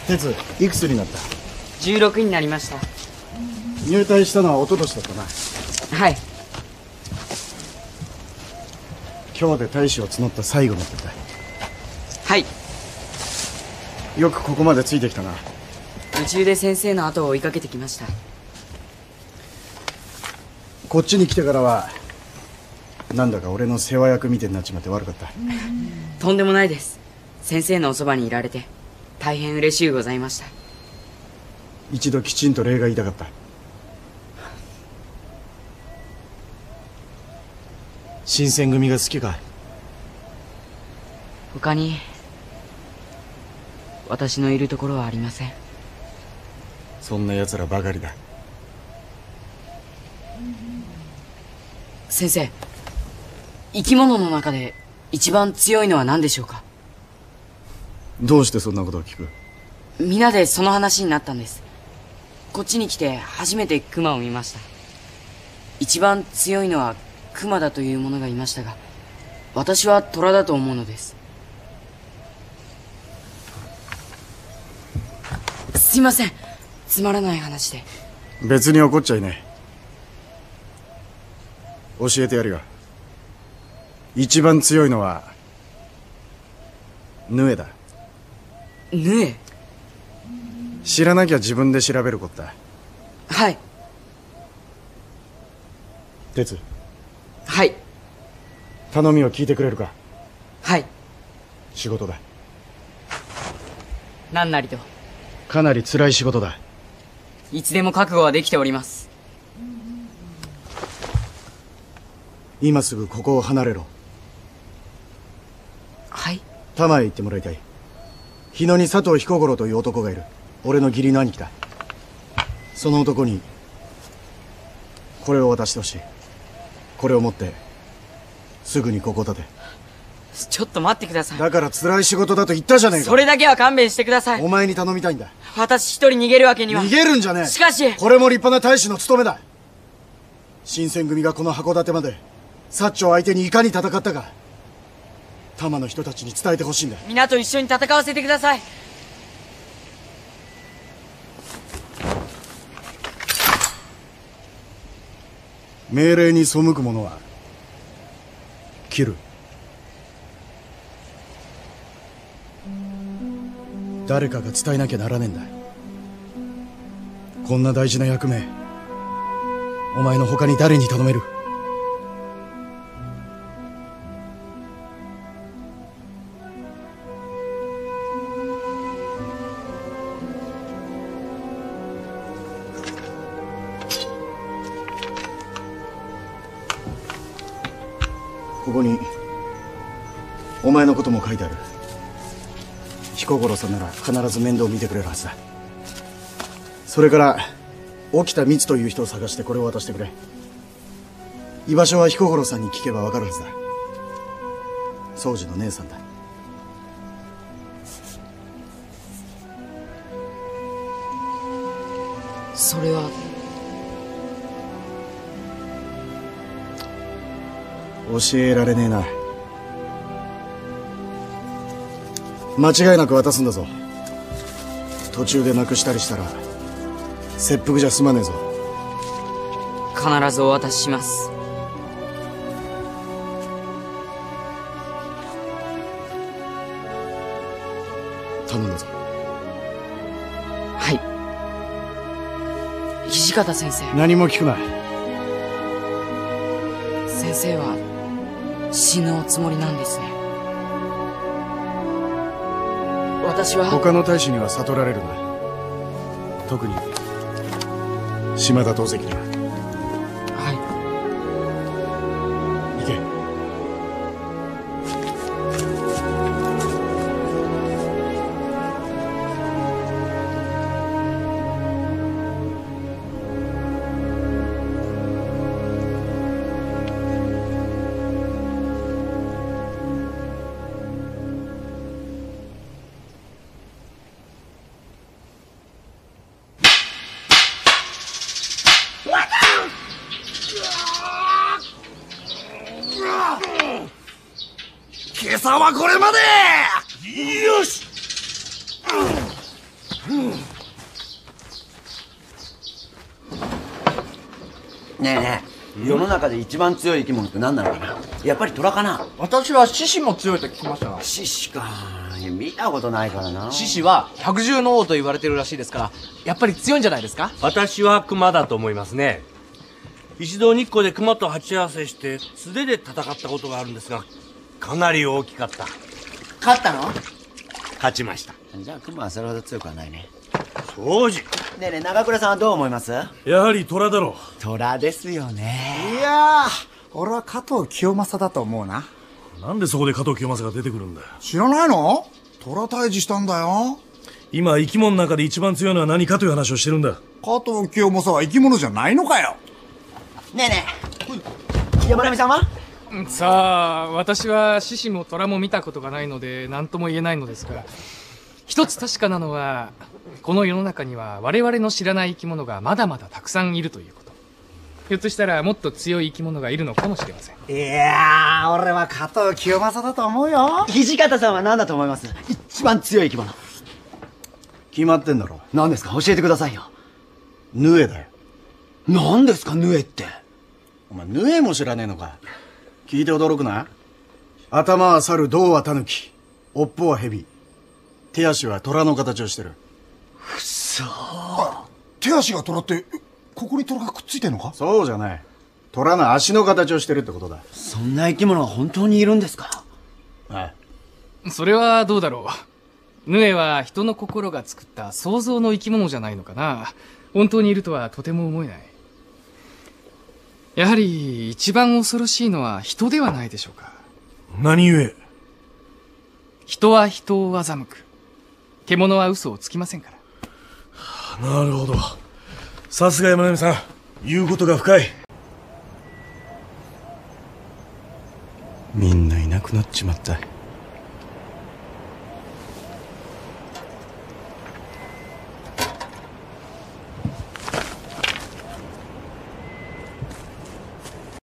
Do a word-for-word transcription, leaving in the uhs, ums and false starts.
鉄、いくつになった？ じゅうろくになりました。 入隊したのは一昨年だったな。 はい。 今日で大使を募った最後の手だ。 はい。 よくここまでついてきたな。 夢中で先生の後を追いかけてきました。 こっちに来てからはなんだか俺の世話役みたいになっちまって悪かった。 とんでもないです。先生のおそばにいられて大変嬉しゅうございました。 一度きちんと礼が言いたかった。新選組が好きか？ 他に私のいるところはありません。 そんな奴らばかりだ。 先生、生き物の中で一番強いのは何でしょうか？ どうしてそんなことを聞く？ 皆でその話になったんです。こっちに来て初めてクマを見ました。一番強いのはクマだという者がいましたが、私はトラだと思うのです。すいません、つまらない話で。 別に怒っちゃいねえ。教えてやるよ。一番強いのはヌエだ。 ヌエ？ 知らなきゃ自分で調べることだ。 はい。 鉄。 はい。 頼みを聞いてくれるか？ はい。 仕事だ。 何なりと。 かなり辛い仕事だ。 いつでも覚悟はできております。 今すぐここを離れろ。 はい。 多摩へ行ってもらいたい。日野に佐藤彦五郎という男がいる。俺の義理の兄貴だ。その男にこれを渡してほしい。これを持ってすぐにここを立て。 ちょっと待ってください。 だから辛い仕事だと言ったじゃねえか。 それだけは勘弁してください。 お前に頼みたいんだ。 私一人逃げるわけには。 逃げるんじゃねえ。 しかしこれも立派な大使の務めだ。新選組がこの函館まで薩長相手にいかに戦ったか多摩の人たちに伝えてほしいんだ。 皆と一緒に戦わせてください。 命令に背く者は切る。誰かが伝えなきゃならねえんだ。こんな大事な役目お前の他に誰に頼める？ここにお前のことも書いてある。彦五郎さんなら必ず面倒を見てくれるはずだ。それから沖田光という人を探してこれを渡してくれ。居場所は彦五郎さんに聞けばわかるはずだ。宗次の姉さんだ。 それは教えられねえな。間違いなく渡すんだぞ。途中でなくしたりしたら切腹じゃ済まねえぞ。 必ずお渡しします。 頼んだぞ。 はい。土方先生。 何も聞くな。 先生は死ぬおつもりなんですね。私は他の大使には悟られるな。特に島田藤石には。 はい。 行け。 今朝はこれまで。よし。 ねえねえ、世の中で一番強い生き物って何なのかな。やっぱり虎かな。 私は獅子も強いと聞きましたが。 獅子か。いや見たことないからな。 獅子は百獣の王と言われてるらしいですから、やっぱり強いんじゃないですか。 私は熊だと思いますね。一度日光で熊と鉢合わせして素手で戦ったことがあるんですが、かなり大きかった。 勝ったの？ 勝ちました。 じゃあ熊はそれほど強くはないね。 庄司。 ねえねえ、長倉さんはどう思います？ やはり虎だろう。 虎ですよね。 いやー、俺は加藤清正だと思うな。 なんでそこで加藤清正が出てくるんだよ。 知らないの？虎退治したんだよ。 今生き物の中で一番強いのは何かという話をしてるんだ。 加藤清正は生き物じゃないのかよ。 ねえねえ、山並さんは？ さあ、私は獅子も虎も見たことがないので何とも言えないのですが、一つ確かなのは、この世の中には我々の知らない生き物がまだまだたくさんいるということ。ひょっとしたらもっと強い生き物がいるのかもしれません。 いやー、俺は加藤清正だと思うよ。 土方さんは何だと思います？一番強い生き物。 決まってんだろ。 何ですか？教えてくださいよ。 ヌエだよ。 何ですかヌエって。 お前ヌエも知らねえのか。聞いて驚くな。頭は猿、胴はタヌキ、尾っぽはヘビ、手足は虎の形をしてる。 くそー。手足が虎って、ここに虎がくっついてんのか？ そうじゃない。虎の足の形をしてるってことだ。 そんな生き物が本当にいるんですか？ ああ。それはどうだろう。ヌエは人の心が作った想像の生き物じゃないのかな。本当にいるとはとても思えない。やはり一番恐ろしいのは人ではないでしょうか。 何故？ 人は人を欺く。獣は嘘をつきませんから。 なるほど。さすが山並さん、言うことが深い。 みんないなくなっちまった。